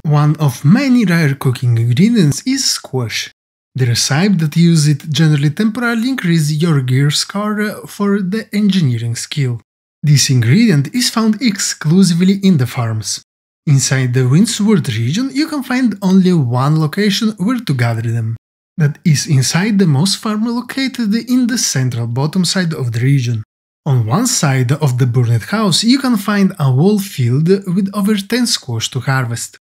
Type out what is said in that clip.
One of many rare cooking ingredients is squash. The recipe that uses it generally temporarily increases your gear score for the engineering skill. This ingredient is found exclusively in the farms. Inside the Windsworth region, you can find only one location where to gather them. That is inside the moss farm located in the central bottom side of the region. On one side of the Burnett house, you can find a whole field with over 10 squash to harvest.